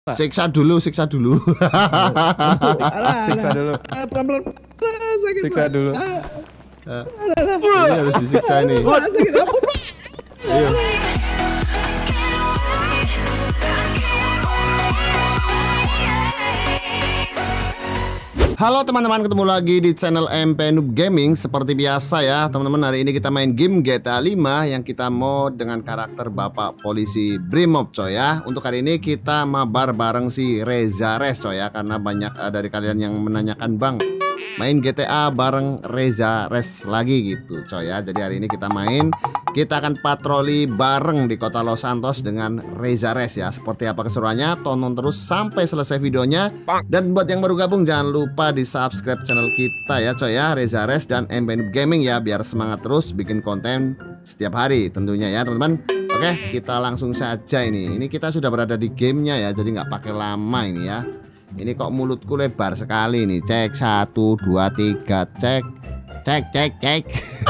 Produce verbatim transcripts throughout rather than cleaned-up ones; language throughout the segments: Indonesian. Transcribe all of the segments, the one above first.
Siksa dulu, siksa dulu. Siksa dulu. Pelan-pelan. Sakit, Siksa Pak. dulu. Ah, Ini harus disiksa nih. Pak, sakit. Ampun, Pak. Ayo. Halo teman-teman, ketemu lagi di channel M P Noob Gaming. Seperti biasa ya teman-teman, hari ini kita main game G T A lima yang kita mod dengan karakter Bapak Polisi Brimob coy ya. Untuk hari ini kita mabar bareng si Reza Res coy ya, karena banyak uh, dari kalian yang menanyakan, Bang, main G T A bareng Reza Res lagi gitu coy ya. Jadi hari ini kita main, kita akan patroli bareng di kota Los Santos dengan Reza Res ya. Seperti apa keseruannya, tonton terus sampai selesai videonya. Dan buat yang baru gabung, jangan lupa di subscribe channel kita ya coy ya, Reza Res dan M P Noob Gaming ya, biar semangat terus bikin konten setiap hari tentunya ya teman-teman. Oke, kita langsung saja ini. Ini kita sudah berada di gamenya ya, jadi nggak pakai lama ini ya. Ini kok mulutku lebar sekali nih. Cek satu dua tiga, cek cek cek cek.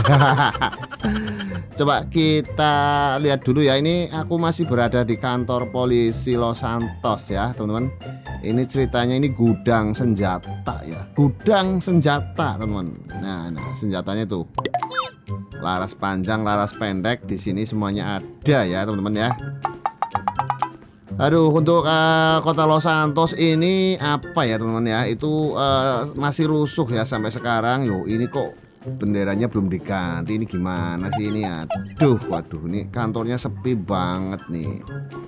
Coba kita lihat dulu ya. Ini aku masih berada di kantor polisi Los Santos ya teman-teman. Ini ceritanya ini gudang senjata ya, gudang senjata teman-teman. Nah, nah senjatanya tuh laras panjang, laras pendek, di sini semuanya ada ya teman-teman ya. Aduh, untuk uh, kota Los Santos ini apa ya teman-teman ya, itu uh, masih rusuh ya sampai sekarang. Yo, ini kok benderanya belum diganti, ini gimana sih ini? Aduh, waduh, ini kantornya sepi banget nih.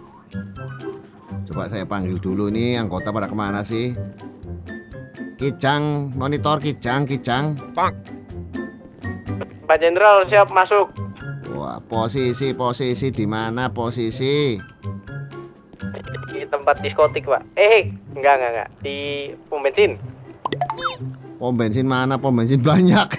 Coba saya panggil dulu nih, anggota pada kemana sih? Kijang, monitor Kijang, Kijang. Pak. Pak Jenderal siap masuk. Wah, posisi posisi di mana posisi? Di tempat diskotik, Pak. Eh, enggak enggak enggak. Di pom bensin. Pom bensin mana? Pom bensin banyak.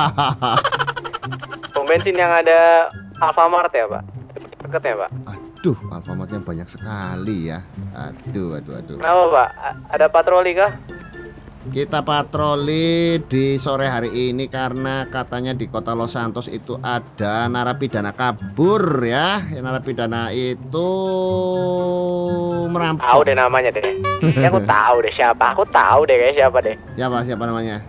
Pom bensin yang ada Alfamart ya, Pak. Deket ya, Pak. Aduh, Alfamartnya banyak sekali ya. Aduh, aduh, aduh. Kenapa, Pak? A- Ada patroli kah? Kita patroli di sore hari ini karena katanya di kota Los Santos itu ada narapidana kabur ya. Narapidana itu merampok. Tahu deh namanya deh. Ya, aku tahu deh siapa. Aku tahu deh kayak siapa deh. Siapa siapa namanya?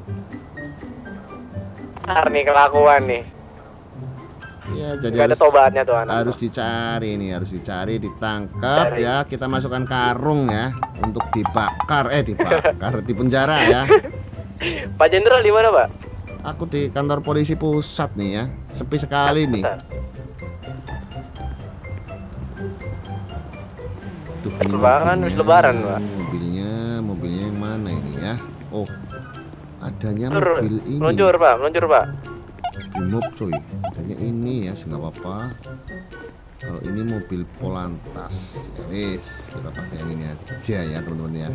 Ntar nih kelakuan nih. Ya, jadi Gak ada harus, tobatnya tuh anak. harus dicari nih, harus dicari, ditangkap Cari. ya. Kita masukkan karung ya untuk dibakar, eh dibakar, di penjara ya. Pak Jenderal di mana, Pak? Aku di kantor polisi pusat nih ya. Sepi sekali nih. Duh, ini Lebaran, mobilnya, wis lebaran, Pak. Mobilnya, mobilnya yang mana ini ya? Oh, adanya Meluncur, mobil ini. meluncur, Pak, meluncur, Pak. Brimob coy, adanya ini ya, nggak apa-apa. Kalau ini mobil Polantas, ya wis, kita pakai yang ini aja ya teman-teman ya.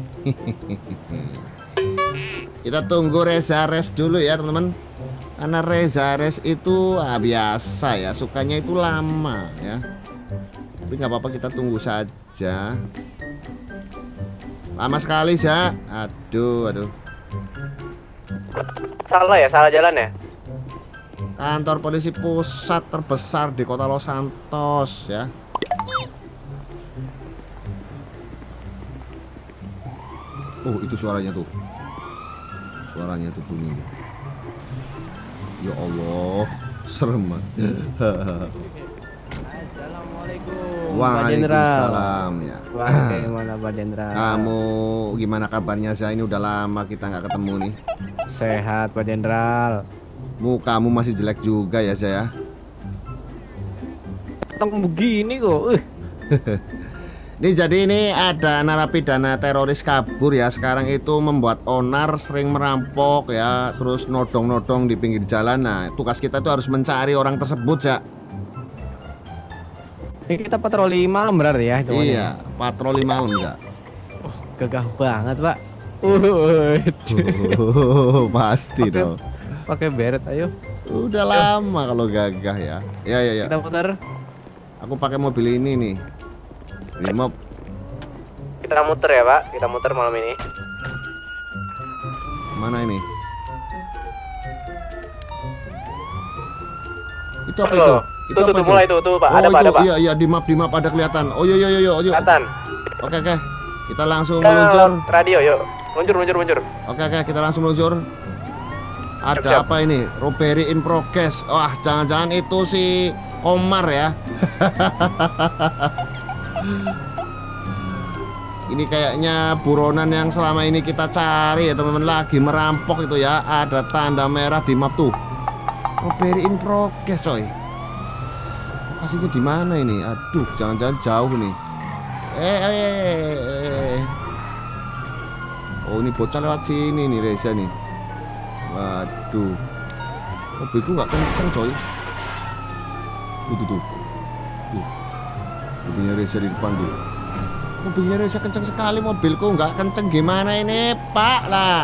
Kita tunggu Reza Res dulu ya teman-teman. Karena Reza Res itu ah, biasa ya, sukanya itu lama ya. Tapi nggak apa-apa, kita tunggu saja. Lama sekali ya. Aduh, aduh. Salah ya, salah jalan ya. Kantor polisi pusat terbesar di kota Los Santos ya. Oh, itu suaranya tuh. Suaranya tuh bunyi. Ya Allah, serem banget. Assalamualaikum. Waalaikumsalam ya. Bagaimana Pak Jenderal? Kamu gimana kabarnya? Saya ini udah lama kita nggak ketemu nih. Sehat Pak Jenderal. Mukamu masih jelek juga ya saya. Teng begini kok. Uh. Ini jadi ini ada narapidana teroris kabur ya. Sekarang itu membuat onar, sering merampok ya, terus nodong-nodong di pinggir jalan. Nah, tugas kita itu harus mencari orang tersebut ya. Ini kita patroli malam berarti ya itu. Iya, patroli malam ya. Oh, gagah banget Pak. Uh, Oh, pasti Oke. dong. Pakai beret ayo. Udah lama kalau gagah ya. Ya ya ya. Kita putar. Aku pakai mobil ini nih. Brimob. Kita muter ya, Pak. Kita muter malam ini. Mana ini? Itu apa Tuh, itu? Tuh, tuh, tuh, mulai tuh, tuh, Pak. Oh, Ada, Pak, itu, ada, Pak. iya iya di map di map ada kelihatan. Oh, yo yo yo yo. yo. Kelihatan. Oke oke. Kita langsung meluncur. Radio yuk. Meluncur, meluncur, meluncur. Oke oke, kita langsung meluncur. Ada Siap, siap. apa ini? Robbery in progress. Wah, jangan-jangan itu si Komar ya. Ini kayaknya buronan yang selama ini kita cari ya teman-teman, lagi merampok itu ya. Ada tanda merah di map tuh. Robbery in progress coy. Lokasinya di mana ini? Aduh, jangan-jangan jauh nih. Eh, eh, eh, eh. Oh, ini bocah lewat sini nih Reza nih. Waduh, mobilku nggak kenceng coy. Tuh tuh tuh. Tuh. Mobilnya Reza di depan tuh. Mobilnya Reza kenceng sekali, mobilku nggak kenceng. Gimana ini Pak lah?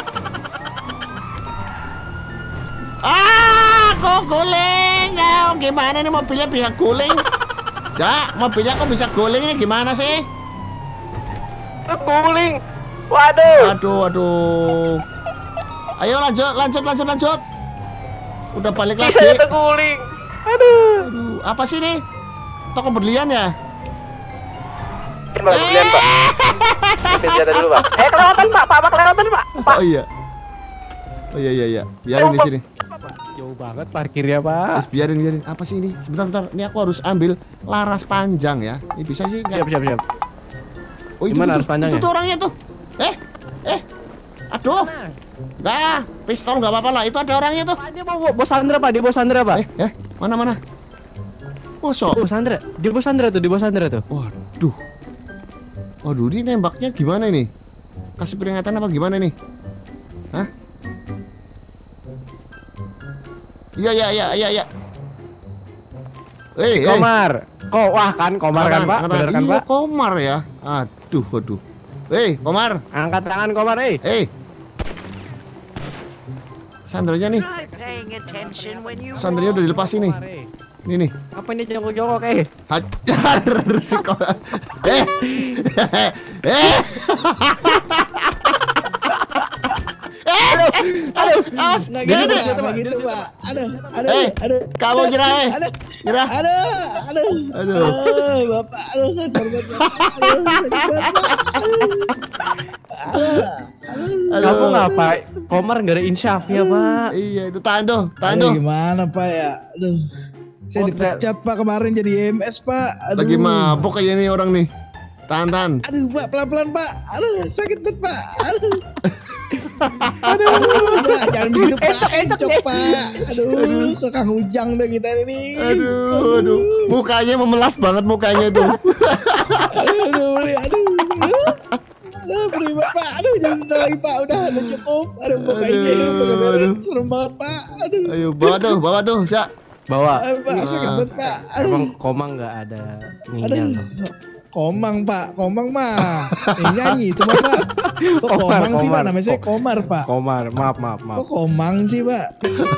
Ah, kok guling? Ya, gimana nih mobilnya bisa guling? Ya, mobilnya kok bisa guling ini gimana sih? Guling. Waduh. Aduh, aduh. Ayo lanjut, lanjut, lanjut, lanjut. Udah balik lagi. Bisa terguling. Aduh. Aduh, apa sih nih? Toko berlian ya? Pak, berlian Pak. Ambil senjata dulu Pak. Eh kelewatan Pak, Pak, Pak kelewatan Pak. Pak. Oh iya. Oh iya iya iya. Biarin di sini. Jauh banget parkirnya, Pak. Terus biarin biarin. Apa sih ini? Sebentar bentar. Ini aku harus ambil laras panjang ya. Ini bisa sih nggak? Siap, siap, siap. Oh, itu, Gimana tuh, laras panjangnya? Itu tuh orangnya tuh. Eh, eh. Aduh. Nggak, pistol nggak apa-apa lah. Itu ada orangnya tuh. Pak, dia mau bos Sandra, Pak. Dia bos Sandra, Pak. Eh, eh, mana mana? Kosong. Bos Sandra. Dia bos Sandra tuh, di bos Sandra tuh. Waduh. Waduh, ini nembaknya gimana ini? Kasih peringatan apa gimana nih? Hah? Iya, iya, iya, iya, iya. Eh, eh. Komar. Kok wah kan Komar kan, Pak? Bener kan, Iya, Pak? Komar ya. Aduh, waduh. Eh, Komar. Angkat tangan Komar, eh. Eh. Sandranya nih. Sandranya udah dilepas ini. Komar, eh. Ini nih. Apa ini jongkok-jongkok, eh? Hajar si Komar. Eh. Eh. Aduh, aduh, awas. Nggak Gini gitu, deh. Pak. Nggak gitu, Pak. Aduh, aduh, Eh, aduh. kamu aduh, nyerah, eh. Aduh, Nyerah. aduh, aduh. Aduh. Aduh, Bapak. Aduh, kasar banget, Bapak. Aduh, sakit banget, Pak. Aduh. Aduh. Aduh. Aduh. Kamu ngapain? Komar nggak ada insyafnya, Pak. Iya, itu tahan tuh, tahan Aduh, tuh. gimana, Pak ya? Aduh. Saya Oh, dipecat, Pak, kemarin jadi E M S, Pak. Aduh. Lagi mabuk kayak ini orang nih. Tahan, tahan. Aduh, Pak, pelan-pelan, Pak. Aduh, sakit banget, Pak. Aduh. Aduh, Pak, jangan begitu, Pak. Encok, Pak. Aduh, ke Kang Ujang deh kita ini. Aduh, aduh. Mukanya memelas banget mukanya tuh. Aduh, aduh, aduh. Aduh, beri Pak. Aduh, jangan udah lagi, Pak. Udah, udah cukup. Aduh, Bapak ini, aduh, Bapak Aduh. beres. Serem banget, Pak. Aduh. Ayo, bawa tuh, bawa tuh, Syak. Bawa. Aduh, Pak, sakit banget, Pak. Aduh. Emang Komang nggak ada Aduh. nginjal. Komang, Pak. Komang mah. Yang nyanyi itu, Pak. Kok Komar, Komang sih, Pak? Komar. Namanya saya Komar, Pak. Komar, maaf, maaf, maaf. Kok Komang sih, Pak?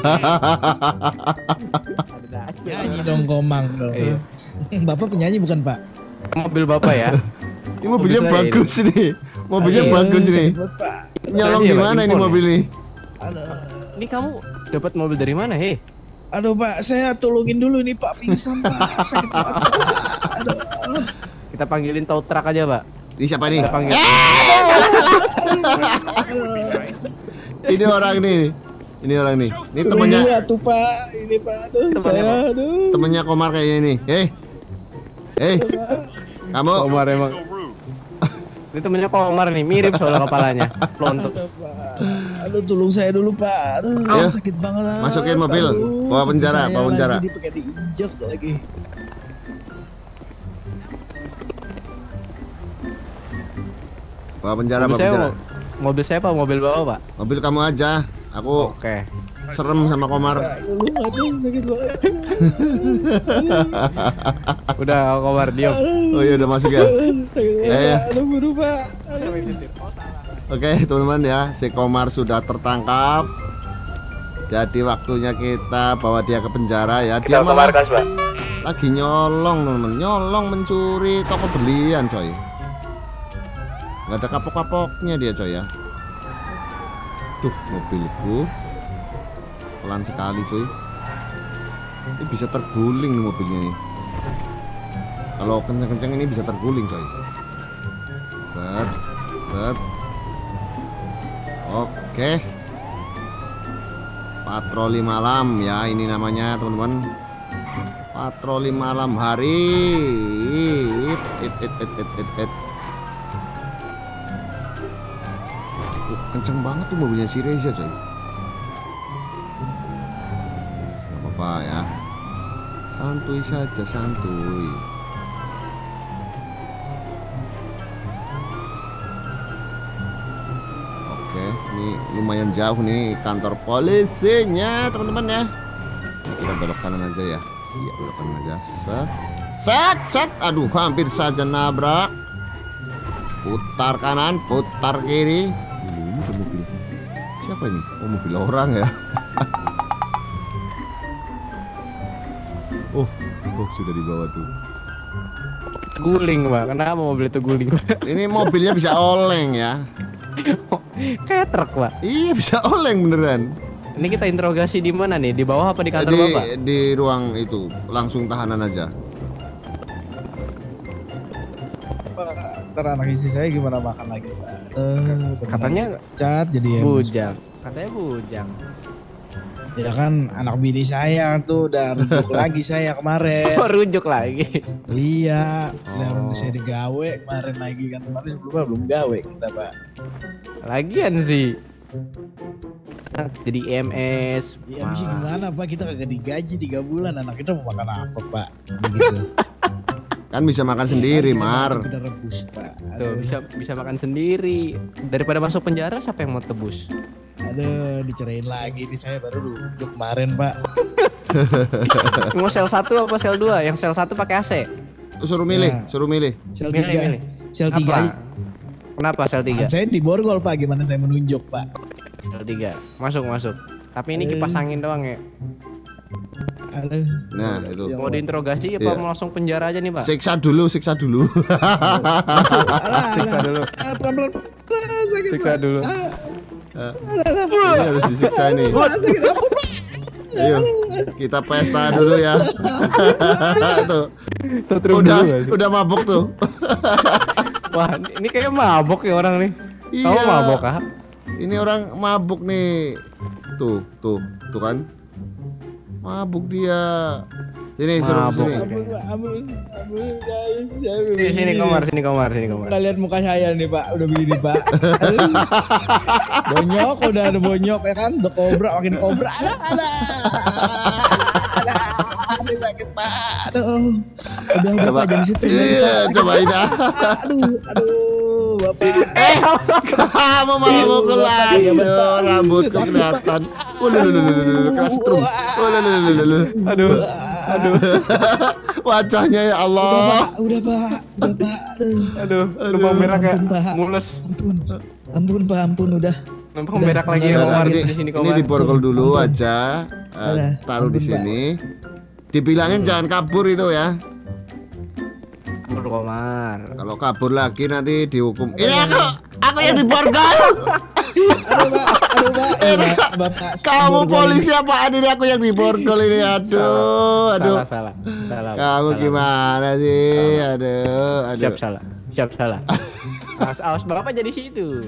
Nyanyi dong Komang dong. Iya. Bapak penyanyi bukan, Pak? Mobil Bapak ya. Ini mobilnya Mobil saya bagus ini. Mobilnya Aduh, bagus ini. sakit banget, Pak. Nyolong Tadi ya, di Pak, mana ini impor mobil ini? Aduh. Ini kamu dapat mobil dari mana, heh? Aduh, Pak, saya tolongin dulu nih, Pak, pingsan, Pak. Sakit banget, Pak. Aduh. Kita panggilin tow truck aja, Pak. Ini siapa nih? Kita panggil. Ini orang nih. Ini orang nih. Ini temennya Iya tuh, Pak. Ini, Pak. Aduh, Temannya, saya, Pak. aduh. temennya Komar kayaknya ini. Hei. Hei, Pak. kamu Komar emang. Ini temennya Komar nih, mirip soalnya kepalanya. Plontos. Aduh, Pak. Aduh, tolong saya dulu, Pak. Aduh, Ayo. sakit banget. Masukin mobil. Aduh, Bawa penjara, saya bawa penjara. Lagi dipakai diinjek lagi. bawa penjara, Mobil bawa saya, penjara. mo- mobil saya apa mobil bawa, Pak? Mobil kamu aja. Aku Oke. serem sama Komar. Pak, dulu, aduh, sakit banget. Udah Komar diam. Oh iya udah masuk ya. Sakit banget, Ya, ya. Pak. Aduh, buru, Pak. Aduh. Oke teman-teman ya, si Komar sudah tertangkap. Jadi waktunya kita bawa dia ke penjara ya. Dia Kita ke malah markas, Pak. lagi nyolong teman-teman, nyolong mencuri toko berlian coy. Nggak ada kapok-kapoknya dia coy ya. Tuh mobilku pelan sekali coy. Ini bisa terguling nih mobilnya nih. Kalau kenceng-kenceng ini bisa terguling coy. Set. Set, set. Oke. Patroli malam ya ini namanya teman-teman. Patroli malam hari. It, it, it, it, it, it, it. Uh, kenceng banget tuh mobilnya si Reza coy. Gak apa-apa ya. Santuy saja, santuy. Oke, ini lumayan jauh nih kantor polisinya teman-teman ya. Kita belok kanan aja ya. Iya, belok kanan aja. Set, set, set. Aduh, hampir saja nabrak. Putar kanan, putar kiri. Ini tuh mobil. Siapa ini? Oh, mobil orang ya. Oh, oh sudah dibawa tuh. Guling, Pak. Kenapa mobil itu guling? Ini mobilnya bisa oleng ya. Kayak truk, Pak. Iya, bisa oleng beneran. Ini kita interogasi di mana nih? Di bawah apa di kantor di, Bapak? Di ruang itu, langsung tahanan aja. Pak, ntar anak istri saya gimana makan lagi Pak? Uh, Katanya cat jadi bujang. Katanya bujang. Ya kan anak bini saya tuh udah rujuk lagi saya kemarin. Oh, rujuk lagi. Iya, Oh. udah saya digawe kemarin lagi kan kemarin sebelumnya belum gawe kita Pak. Lagian sih. Jadi E M S. Ya habis gimana Pak, kita kagak digaji tiga bulan, anak kita mau makan apa Pak? Begitu. Kan bisa makan sendiri, Kan kita Mar. makan Kita rebus Pak. Tuh, Aduh, bisa bisa makan sendiri. Daripada masuk penjara siapa yang mau tebus? aduh dicerain lagi nih saya baru rujuk kemarin Pak. Mau sel satu apa sel dua? Yang sel satu pakai A C. Suruh milih, Ya. suruh milih. Sel Milih, tiga, milih. sel Apa? tiga. Kenapa sel tiga? Ah, saya di borgol Pak, gimana saya menunjuk Pak? Sel tiga. Masuk, masuk. Tapi ini kipas angin doang ya. Aduh. Nah, itu. Ya Mau Allah. diinterogasi apa Iya. mau langsung penjara aja nih, Pak? Siksa dulu, siksa dulu. Alah, Siksa alah. dulu. Ah, pelan-pelan. Ah, sakit Siksa Pak. dulu. Ah, Eh, alah, alah. Ini harus disiksa nih. Ah, sakit ampun Pak. Ayo, kita pesta dulu ya. Tuh, Tutrum udah dulu aja. udah mabuk tuh. Wah, ini kayak mabok ya orang nih. Kamu Iya. mabok ah? Ini orang mabuk nih. Tuh, tuh, tuh kan. Mabuk dia. Sini, suruh Mabuk. sini. Ampun Pak, ampun. Ampun. Saya Sini, sini Komar, sini Komar, sini Komar. Nggak lihat muka saya nih Pak, udah begini Pak. Aduh. Bonyok, udah ada bonyok ya kan, udah kobra, makin kobra. Alah, alah. Alah, aduh sakit Pak. Aduh. Udah, udah Pak, jangan situ. Iya, cobain dah. Aduh, aduh, Bapak. Eh, Kamu malah mukul lagi. Iya, betul. Rambutku kelihatan. Waduh, keras strum. Waduh, aduh, aduh, wajahnya ya Udah Allah. Pak, udah Pak, udah Pak. Aduh. aduh, numpang berak kayak Ampun, Pak. mules. Ampun, ampun Pak, ampun udah. Numpang Udah, berak lagi udah, ya Nah, Komar ini, di sini ini Komar. diborgol dulu Ampun. aja. Eh, Udah, taruh di ampun, Pak. sini. Dibilangin jangan kabur itu ya. Kabur Komar. Kalau kabur lagi nanti dihukum. Ini aku, aku yang diborgol. Aduh Pak, aduh Pak. Ini Iya, Bapak. Kamu borgol polisi apaan ini, aku yang diborgol ini. Aduh, aduh. Salah, salah, salah. Kamu salah. gimana sih? Aduh, aduh. Siap salah, siap salah. Awas, awas bapak jadi situ.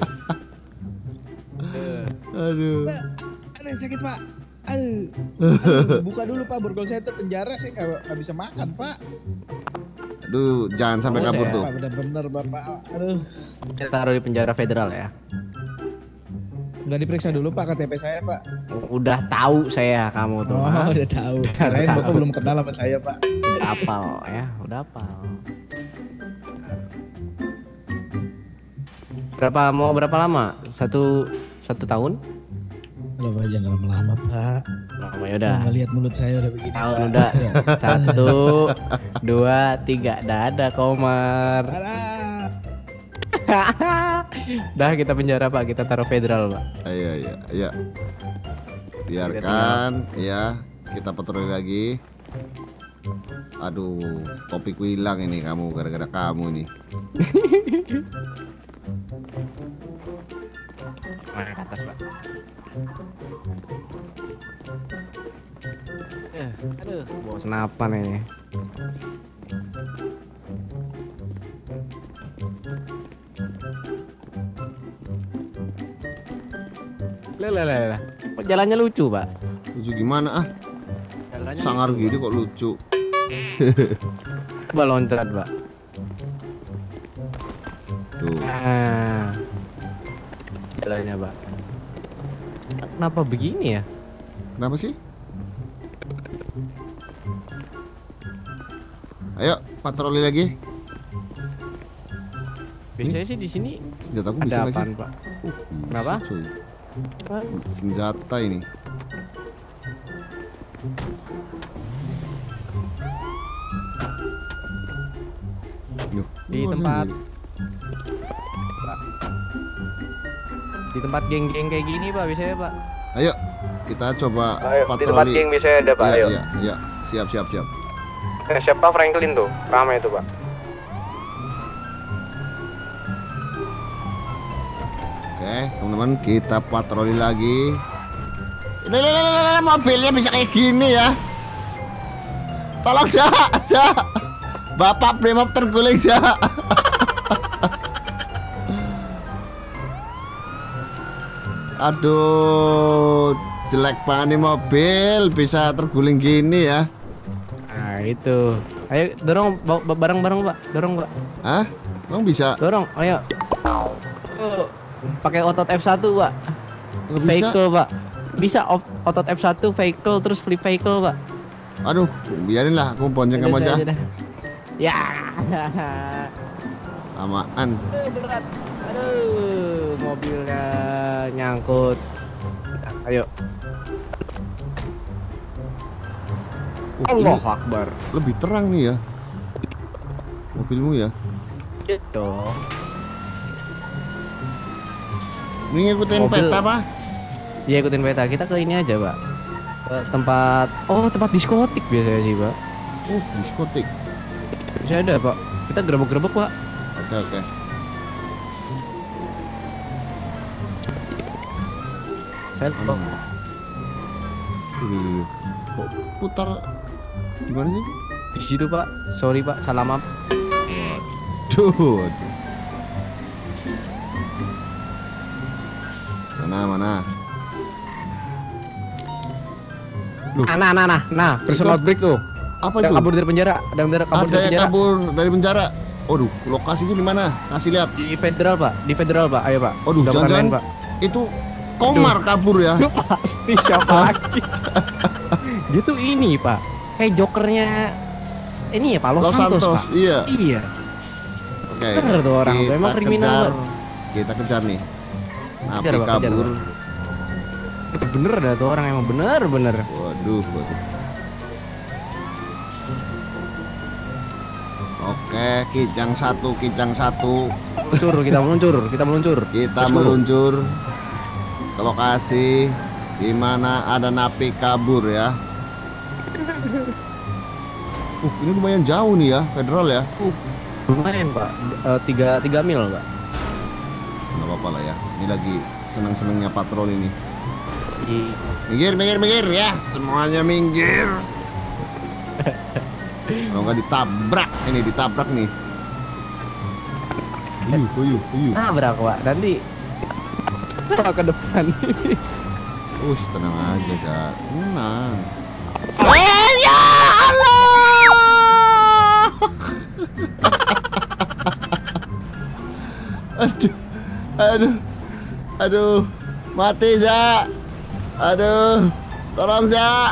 Eh, Aduh. Pak. Aduh sakit Pak. Aduh. Aduh, buka dulu Pak, borgol saya tuh penjara, saya nggak nggak bisa makan Pak. Aduh, jangan sampai Oh, kabur saya- tuh. Pak bener-bener Bapak. Aduh. Kita taruh di penjara federal ya. Nggak diperiksa dulu Pak K T P saya Pak. Udah tahu saya kamu tuh. Oh ha? udah tahu. Kirain tahu. Bapak belum kenal sama saya Pak. Udah apal ya, udah apal. Berapa mau berapa lama? Satu satu tahun? Udah Pak jangan lama-lama Pak. Lama ya udah. Nggak lihat mulut saya udah begini Tahun Pak. udah. Satu, dua, tiga. Dadah Komar. Alah. Dah kita penjara Pak, kita taruh federal Pak. Ayo, ayo, ayo. Biarkan, ya. Kita patroli lagi. Aduh, topikku hilang ini kamu gara-gara kamu nih. Nah, ke atas Pak. Eh, aduh, bawa senapan ini. Lah lah lah. lah. Kok jalannya lucu, Pak? Lucu gimana ah? Jalannya Sangar lucu. gini kok lucu. Coba loncat, Pak. Tuh. Nah. Jalannya, Pak. Kenapa begini ya? Kenapa sih? Ayo patroli lagi. Biasanya sih di sini Senjataku bisa ada nggak sih? apaan, Pak? Uh, bisa, Kenapa? cuy. Senjata ini. Yuh, Di oh, tempat ini. di tempat geng-geng kayak gini, Pak, biasanya, Pak. Ayo kita coba Ayo, di tempat patroli. geng biasanya ada Pak, Iya, ayo. iya, iya. Siap, siap, siap. Eh, siapa Franklin tuh? Ramai itu Pak. Oke, teman-teman, kita patroli lagi. Ini, ini, ini, ini, mobilnya bisa kayak gini ya. Tolong, Syak, Syak. Bapak Brimob terguling, Syak. Aduh, jelek banget nih mobil, bisa terguling gini ya. Nah, itu. Ayo dorong ba- ba- bareng-bareng, Pak. Dorong, Pak. Hah? Emang bisa? Dorong, ayo. Oh, pakai otot F satu, Pak. Nggak bisa? Vehicle, Pak. Bisa ot- otot F satu vehicle terus flip vehicle, Pak. Aduh, biarin lah, aku bonceng kamu Udah, aja. udah, udah. Ya. Amaan. Aduh, berat. Aduh, mobilnya nyangkut. Ayo. Uh, Allah ini Akbar. lebih terang nih ya. Mobilmu ya. Gitu. Ini ngikutin Mobil. peta apa? Iya, ikutin peta. Kita ke ini aja, Pak. Ke tempat oh, tempat diskotik biasanya sih, Pak. Uh, diskotik. Bisa ada, Pak. Kita gerebek-gerebek, Pak. Oke, oke. Saya Mana? Ih, kok putar gimana sih? di situ, Pak. Sorry, Pak. Salah maaf. Duh. Mana mana? Loh, Nah, nah, nah, nah, nah, personal Itu- break tuh. apa Yang itu? kabur dari penjara, ada yang dari kabur Ada dari yang penjara. kabur dari penjara. Waduh, lokasinya di mana? Kasih lihat. Di federal, Pak. Di federal, Pak. Ayo, Pak. Waduh, Udah bukan jangan-jangan main, Pak. itu Komar kabur ya. Pasti siapa lagi? Dia tuh ini, Pak. Kayak jokernya ini ya, Pak. Los, Los Santos, Santos, Pak. iya. Iya. Oke. Bener tuh orang, kita memang kriminal, kejar. Pak. Kita kejar nih. Napi Kejar, Pak, kejar, kabur. Bener dah tuh orang emang bener-bener. Waduh, waduh. Oke, kijang satu, kijang satu. Meluncur, kita meluncur, kita meluncur. Kita Let's go. meluncur ke lokasi di mana ada napi kabur ya. Uh, ini lumayan jauh nih ya, federal ya. Uh, lumayan, Pak. Eh, tiga tiga mil, Pak. Nggak apa-apa lah ya. Ini lagi senang-senangnya patroli ini. Di Minggir, minggir, minggir ya. Semuanya minggir. Kalau nggak ditabrak, ini ditabrak nih. Uyuh, uyuh, uyuh. nabrak, Pak. Nanti Pak, ke depan. Us, tenang aja, Zak. Tenang. Eh, ya Allah. Aduh, aduh, aduh, mati, Zak. Aduh, tolong, Zak.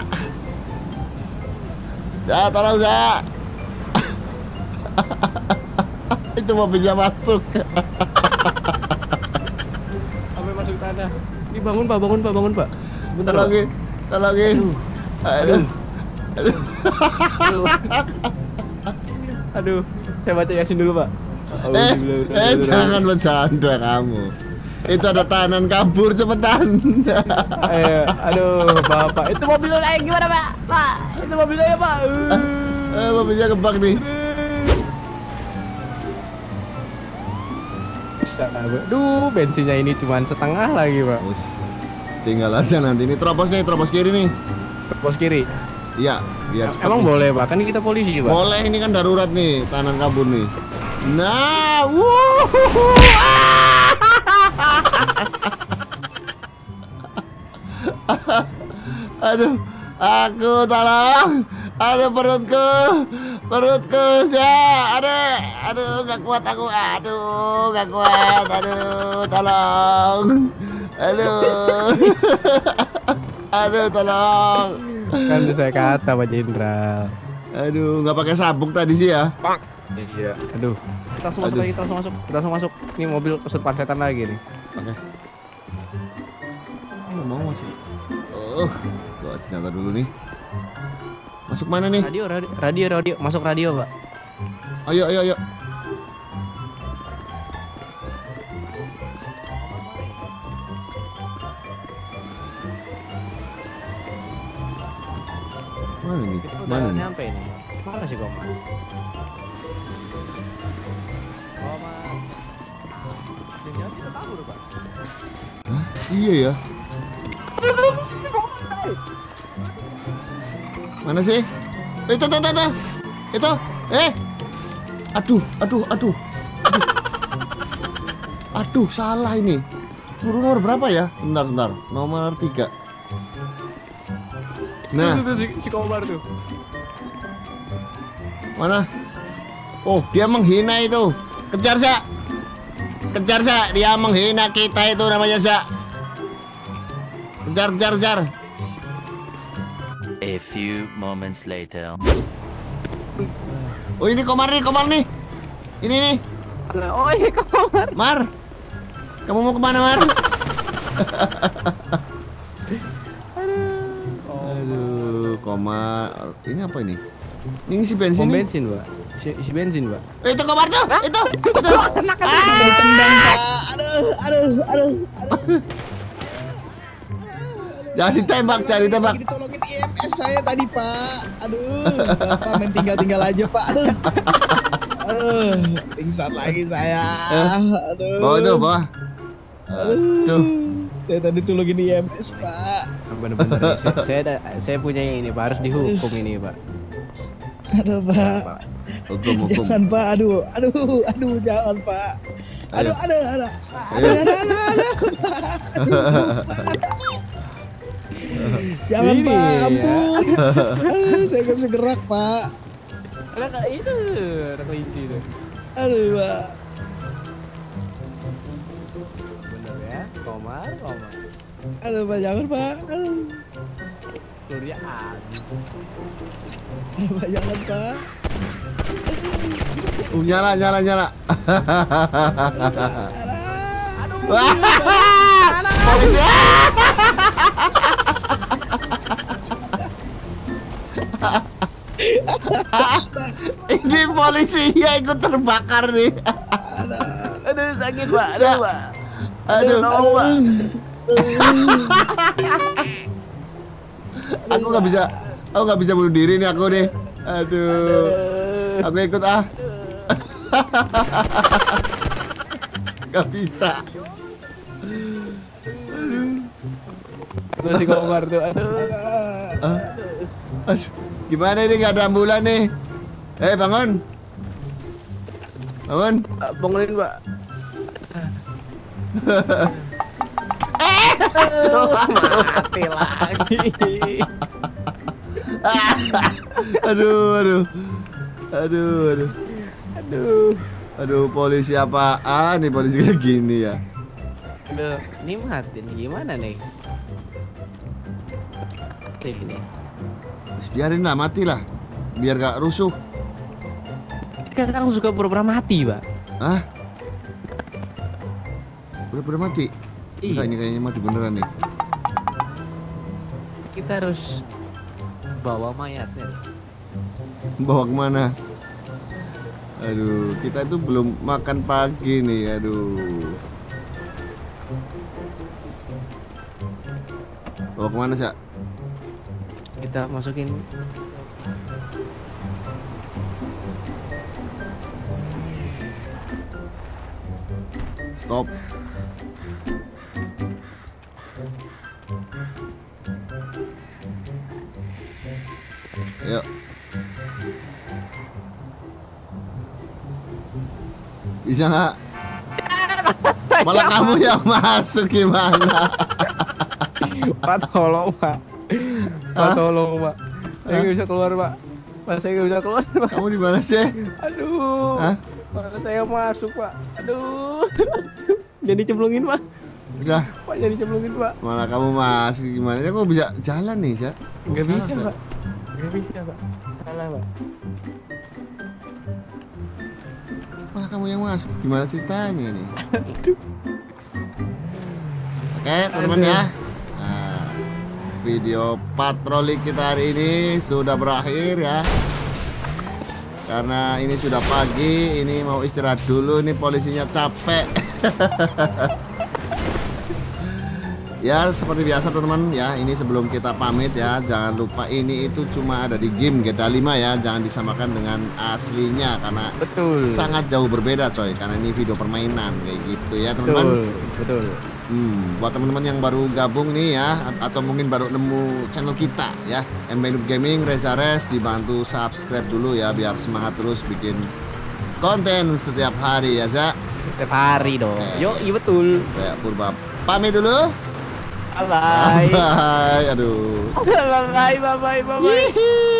Zak, tolong, Zak. Itu mobilnya masuk. Sampai masuk tanah. Ini bangun, Pak, bangun, Pak, bangun, Pak. Bentar, Pak. Tolongin, tolongin. Aduh, aduh. Aduh. Aduh, saya baca Yasin dulu, Pak. Eh, eh, jangan bercanda kamu. Itu ada tahanan kabur, cepetan. Eh, aduh, Bapak. Itu mobilnya naik gimana, Pak? Pak, itu mobilnya ya, Pak. Uh. Eh, mobilnya kebak nih. Duh, bensinnya ini cuma setengah lagi, Pak. Us, tinggal aja nanti. Ini terobos nih, terobos kiri nih. Pos kiri. Iya, biar cepet Emang nih. boleh, Pak? Kan kita polisi, Pak. Boleh, ini kan darurat nih, tahanan kabur nih. Nah, wuh. Aduh, aku tolong. Aduh perutku, perutku ya. Aduh, aduh nggak kuat aku. Aduh nggak kuat. Aduh tolong. Aduh, aduh tolong. Kan saya kata Pak Jenderal. Aduh nggak pakai sabuk tadi sih ya. Iya. Aduh. Kita langsung masuk Aduh. lagi, kita langsung masuk. Kita langsung masuk. Ini mobil kesurupan setan lagi nih. Oke. Nggak mau masuk. Oh, gua nyata dulu nih. Masuk mana nih? Radio, radio, radio, radio. Masuk radio, Pak. Ayo, ayo, ayo. Mana nih? Kita udah Mana nih? nyampe nih. Mana sih Komar? Komar. Jangan kita kabur, Pak. Hah? Iya ya. Mana sih? Itu, itu, itu, itu. Itu. Eh. Aduh, aduh, aduh. Aduh, aduh salah ini. Turun nomor berapa ya? Bentar, bentar. Nomor tiga. Nah, Tuh, tuh, si, si Komar tuh. mana? Oh, dia menghina itu. Kejar, Sa. Kejar, Sa. Dia menghina kita itu namanya, Sa. Kejar, kejar, kejar. A few moments later. Oh, ini Komar nih, Komar nih. Ini nih. Oh iya Komar. Mar. Kamu mau kemana, Mar? Aduh, Komar. Ini apa ini? Ini ngisi bensin Pom nih. bensin, Pak. Si, si bensin, Pak. Eh, itu Komar tuh. Itu. Itu. Ditendang, Pak. Aduh, aduh, aduh, aduh. Jangan ditembak, jangan ditembak. Lagi ditolongin I M S saya tadi, Pak. Aduh, Bapak main tinggal-tinggal aja, Pak. Aduh. Aduh, pingsan lagi saya. Aduh. Bawa tuh, bawa. Tuh. Saya tadi tolongin I M S, Pak. Bener-bener nih, saya, saya, ada- saya punya ini, Pak. Harus dihukum ini, Pak. Aduh, Pak. Hukum, hukum. Jangan, Pak. Aduh, aduh, aduh, jangan, Pak. Aduh, Ayo. aduh, aduh. Ayo. Aduh, aduh, aduh, aduh, Pak. Aduh, Pak. Jangan, Ini Pak. ya. Ampun. Ah, saya nggak bisa gerak, Pak. Ada kayak itu, ada kelinci itu. Aduh, Pak. Bener ya, Komar, Komar. Aduh, Pak. Jangan, Pak. Aduh, Pelurnya habis. aduh, Pak. Jangan, Pak. Uh, nyala, nyala, nyala. Aduh. Wah, polisi. Ini polisi ya ikut terbakar nih. Aduh, sakit, Pak. Aduh, Pak. Aduh, tolong, Pak. aku nggak bisa, aku nggak bisa bunuh diri nih aku nih. Aduh, aku ikut ah. Gak bisa. Aduh, si Komar tuh. Aduh. Ah. Aduh, gimana ini nggak ada ambulan nih? Eh bangun, bangun. Ah, bangunin, Pak. Mati lagi. Aduh, aduh, aduh, aduh, Aduh. aduh, polisi apaan nih polisi kayak gini ya? Aduh, ini mati nih. Gimana nih? Mati ini. Terus biarin lah, mati lah, biar gak rusuh. Kadang suka pura-pura mati, Pak. Hah? Udah pada mati? Iya. Enggak, ini kayaknya mati beneran nih. Kita harus bawa mayatnya. Bawa kemana? Aduh, kita itu belum makan pagi nih, aduh. Bawa kemana, Syak? Kita masukin. Stop. Yuk. Bisa nggak? Malah kamu yang masuk gimana? Pak, tolong, Pak. Pak, tolong Pak. Saya nggak bisa keluar Pak. Pak, saya nggak bisa keluar Pak. Kamu di mana sih? Aduh. Hah? Mana saya masuk Pak. Aduh. Jadi cemplungin Pak. Udah. Pak jadi cemplungin Pak. Mana kamu masih gimana? Ini kok bisa jalan nih, Cak? Nggak Salah, bisa Cak. Pak. Nggak bisa Pak. Salah Pak. Malah kamu yang masuk. Gimana ceritanya nih? Oke, teman-teman ya. Nah, video patroli kita hari ini sudah berakhir ya. Karena ini sudah pagi, ini mau istirahat dulu nih, polisinya capek. Ya seperti biasa teman-teman ya, ini sebelum kita pamit ya, jangan lupa ini itu cuma ada di game G T A lima ya, jangan disamakan dengan aslinya karena Betul. sangat jauh berbeda coy, karena ini video permainan kayak gitu ya teman-teman. Betul. Betul. Hmm, buat teman-teman yang baru gabung nih ya, atau mungkin baru nemu channel kita ya, M P Noob Gaming, Reza Res, dibantu subscribe dulu ya biar semangat terus bikin konten setiap hari ya, Za. Setiap hari dong. Oke. Yo, iya betul. Kayak Purba pamit dulu. Bye bye. Bye. Aduh. Bye bye bye bye bye. Hihi.